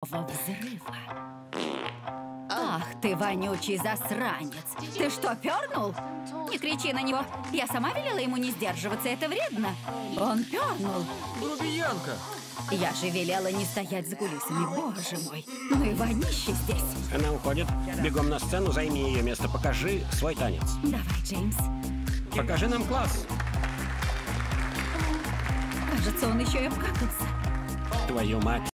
никакого взрыва. Ах ты, вонючий засранец! Ты что, пернул? Не кричи на него. Я сама велела ему не сдерживаться, это вредно. Он пернул. Грубиянка! Я же велела не стоять за кулисами, боже мой. Ну и вонище здесь. Она уходит. Бегом на сцену, займи ее место. Покажи свой танец. Давай, Джеймс. Покажи нам класс. Кажется, он еще и обкакался. Твою мать.